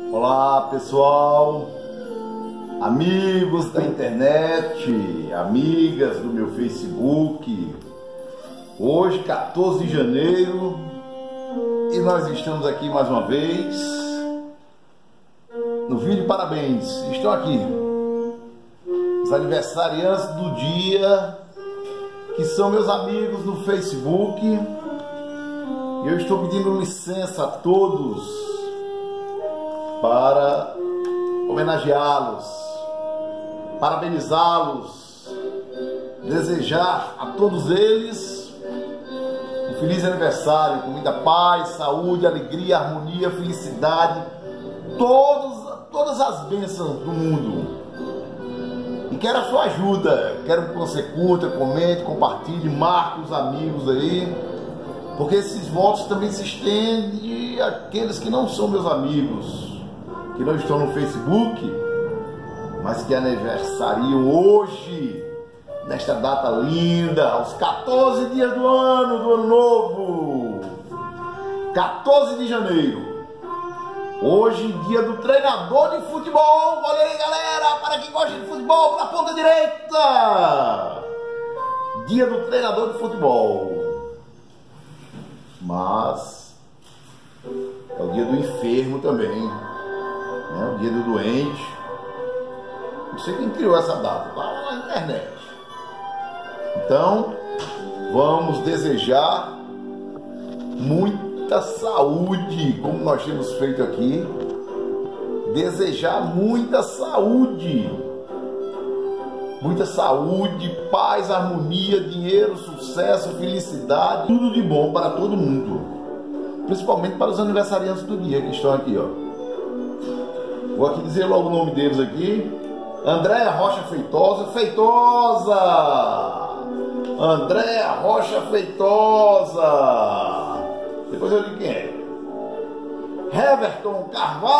Olá pessoal, amigos da internet, amigas do meu Facebook. Hoje 14 de janeiro e nós estamos aqui mais uma vez no vídeo parabéns. Estão aqui os aniversariantes do dia, que são meus amigos no Facebook, e eu estou pedindo licença a todos para homenageá-los, parabenizá-los, desejar a todos eles um feliz aniversário, com muita paz, saúde, alegria, harmonia, felicidade, todas as bênçãos do mundo. E quero a sua ajuda, quero que você curta, comente, compartilhe, marque os amigos aí, porque esses votos também se estendem àqueles que não são meus amigos, que não estão no Facebook, mas que aniversariam hoje, nesta data linda, aos 14 dias do ano novo, 14 de janeiro. Hoje, dia do treinador de futebol. Olha aí, galera, para quem gosta de futebol, na ponta direita. Dia do treinador de futebol. Mas é o dia do enfermo também, né? O dia do doente. Não sei quem criou essa data, tá lá na internet. Então, vamos desejar muita saúde, como nós temos feito aqui. Desejar muita saúde, paz, harmonia, dinheiro, sucesso, felicidade, tudo de bom para todo mundo, principalmente para os aniversariantes do dia que estão aqui, ó. Vou aqui dizer logo o nome deles aqui. Andréa Rocha Feitosa, Andréa Rocha Feitosa. Depois eu digo quem é. Heverton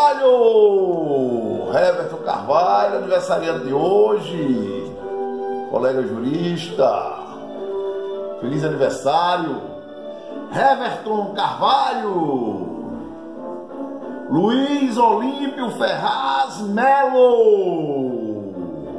Carvalho, aniversariante de hoje, colega jurista. Feliz aniversário, Heverton Carvalho. Luiz Olímpio Ferraz Melo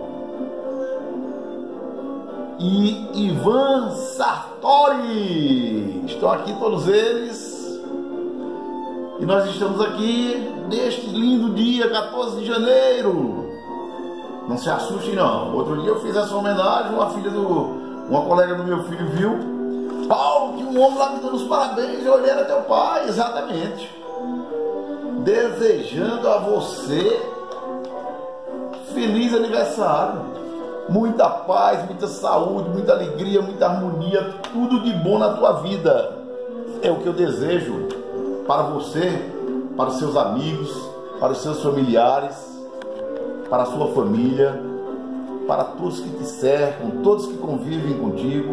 e Ivan Sartori. Estão aqui todos eles. E nós estamos aqui neste lindo dia, 14 de janeiro. Não se assuste não. Outro dia eu fiz essa homenagem, uma colega do meu filho viu. Paulo, que um homem lá me dando os parabéns, eu olhei, era teu pai, exatamente. Desejando a você feliz aniversário. Muita paz, muita saúde, muita alegria, muita harmonia, tudo de bom na tua vida. É o que eu desejo para você, para os seus amigos, para os seus familiares, para a sua família, para todos que te cercam, todos que convivem contigo.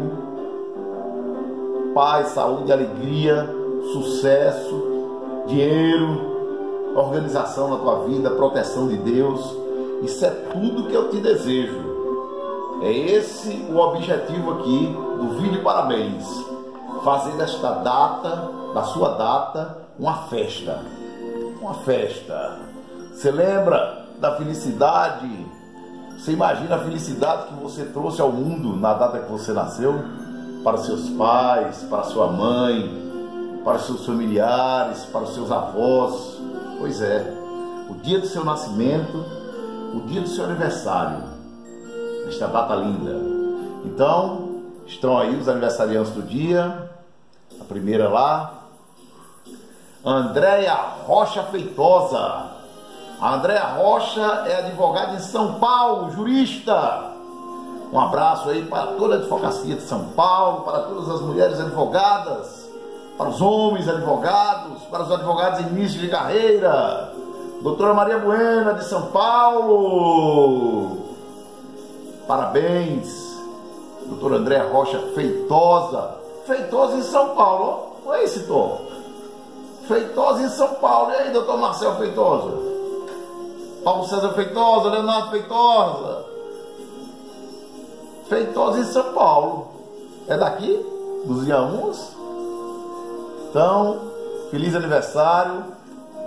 Paz, saúde, alegria, sucesso, dinheiro, organização na tua vida, proteção de Deus. Isso é tudo que eu te desejo. É esse o objetivo aqui do vídeo parabéns. Fazer desta data, da sua data, uma festa. Uma festa. Você lembra da felicidade? Você imagina a felicidade que você trouxe ao mundo na data que você nasceu? Para os seus pais, para a sua mãe, para os seus familiares, para os seus avós. Pois é, o dia do seu nascimento, o dia do seu aniversário, esta data linda. Então, estão aí os aniversariantes do dia. A primeira lá, Andréa Rocha Feitosa. A Andréa Rocha é advogada em São Paulo, jurista. Um abraço aí para toda a advocacia de São Paulo, para todas as mulheres advogadas, para os homens advogados, para os advogados em início de carreira. Doutora Maria Buena, de São Paulo. Parabéns, doutora Andréa Rocha Feitosa. Feitosa em São Paulo, ó. Olha esse tom. Feitosa em São Paulo. E aí, doutor Marcelo Feitosa? Paulo César Feitosa, Leonardo Feitosa. Feitosa em São Paulo. É daqui? Dos Inhamuns? Então, feliz aniversário,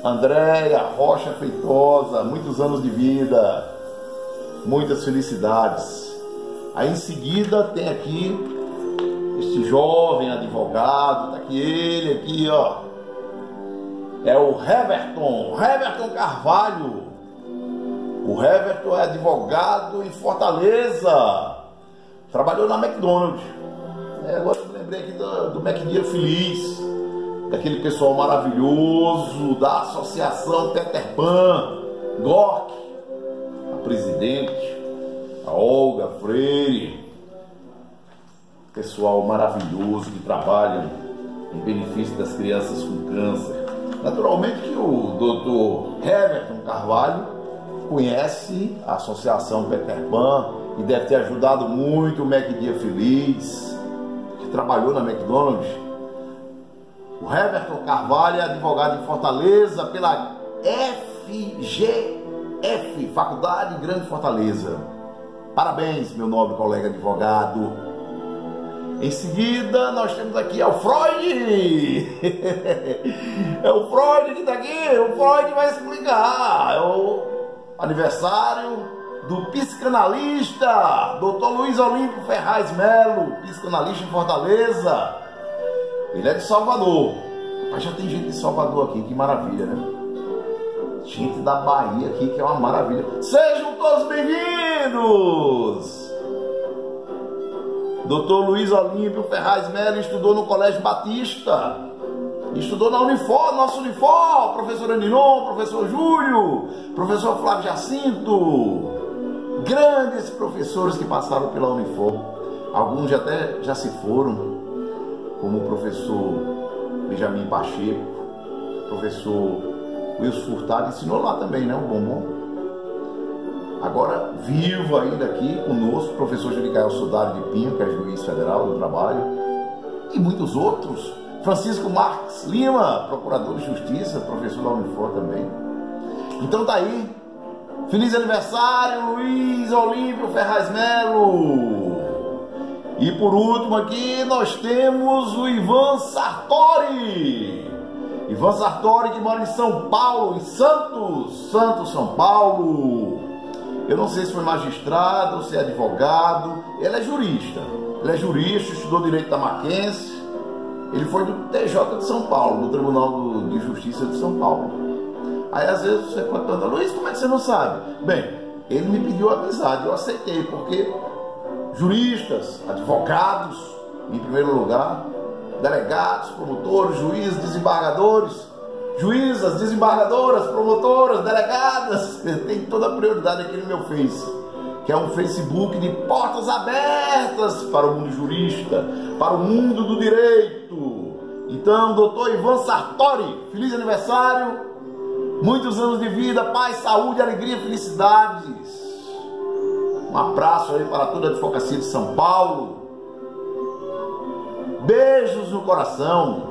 Andréia Rocha Feitosa, muitos anos de vida, muitas felicidades. Aí em seguida tem aqui este jovem advogado, tá aqui ele aqui, ó. É o Heverton Carvalho. O Heverton é advogado em Fortaleza. Trabalhou na McDonald's. Agora eu lembrei aqui do McDia Feliz, daquele pessoal maravilhoso da Associação Peter Pan, GORC, a presidente, a Olga Freire, pessoal maravilhoso que trabalha em benefício das crianças com câncer. Naturalmente que o Dr. Heverton Carvalho conhece a Associação Peter Pan e deve ter ajudado muito o McDia Feliz, que trabalhou na McDonald's. O Heverton Carvalho é advogado em Fortaleza pela FGF, Faculdade Grande Fortaleza. Parabéns, meu nobre colega advogado. Em seguida, nós temos aqui o Freud. É o Freud que está aqui. O Freud vai explicar. É o aniversário do psicanalista Dr. Luiz Olímpio Ferraz Melo, psicanalista em Fortaleza. Ele é de Salvador. Mas já tem gente de Salvador aqui, que maravilha, né? Gente da Bahia aqui, que é uma maravilha. Sejam todos bem-vindos! Dr. Luiz Olímpio Ferraz Melo estudou no Colégio Batista, estudou na Unifor, nosso Unifor, professor Aninon, professor Júlio, professor Flávio Jacinto, grandes professores que passaram pela Unifor, alguns até já se foram, como o professor Benjamin Pacheco, professor Wilson Furtado, ensinou lá também, né, o Bombom. Agora, vivo ainda aqui conosco, o professor Jericael Sodário de Pinho, que é juiz federal do trabalho, e muitos outros. Francisco Marques Lima, procurador de justiça, professor da Unifor também. Então tá aí. Feliz aniversário, Luiz Olímpio Ferraz Melo. E por último aqui nós temos o Ivan Sartori. Ivan Sartori, que mora em São Paulo, em Santos, São Paulo. Eu não sei se foi magistrado, se é advogado. Ele é jurista. Estudou Direito da Mackenzie. Ele foi do TJ de São Paulo, do Tribunal de Justiça de São Paulo. Aí às vezes você pode perguntar, Luiz, como é que você não sabe? Bem, ele me pediu amizade, eu aceitei, porque juristas, advogados, em primeiro lugar, delegados, promotores, juízes, desembargadores, juízas, desembargadoras, promotoras, delegadas, tem toda a prioridade aqui no meu Face, que é um Facebook de portas abertas para o mundo jurista, para o mundo do direito. Então, doutor Ivan Sartori, feliz aniversário, muitos anos de vida, paz, saúde, alegria, felicidades. Um abraço aí para toda a advocacia de São Paulo. Beijos no coração.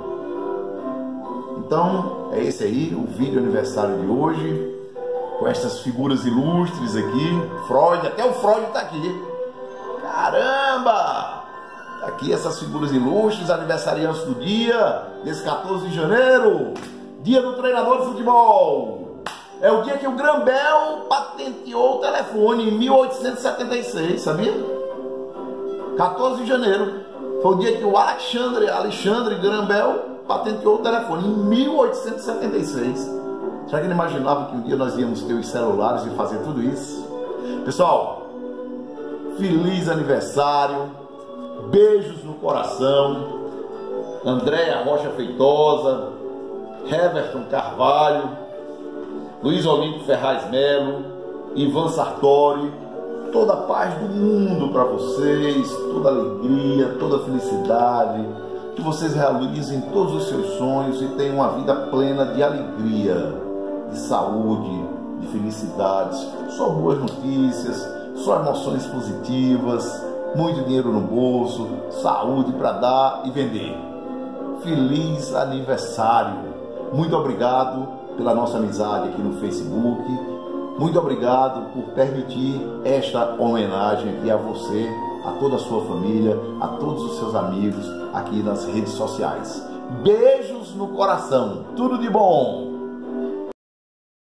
Então, é esse aí, o vídeo aniversário de hoje, com essas figuras ilustres aqui. Freud, até o Freud está aqui. Caramba! Tá aqui essas figuras ilustres, aniversariantes do dia, desse 14 de janeiro, dia do treinador de futebol. É o dia que o Graham Bell patenteou o telefone, em 1876, sabia? 14 de janeiro. Foi o dia que o Alexandre Graham Bell patenteou o telefone, em 1876. Será que ele imaginava que um dia nós íamos ter os celulares e fazer tudo isso? Pessoal, feliz aniversário, beijos no coração. Andréia Rocha Feitosa, Heverton Carvalho, Luiz Olímpio Ferraz Melo, Ivan Sartori, toda a paz do mundo para vocês, toda alegria, toda felicidade, que vocês realizem todos os seus sonhos e tenham uma vida plena de alegria, de saúde, de felicidades, só boas notícias, só emoções positivas, muito dinheiro no bolso, saúde para dar e vender. Feliz aniversário! Muito obrigado pela nossa amizade aqui no Facebook. Muito obrigado por permitir esta homenagem aqui a você, a toda a sua família, a todos os seus amigos aqui nas redes sociais. Beijos no coração, tudo de bom!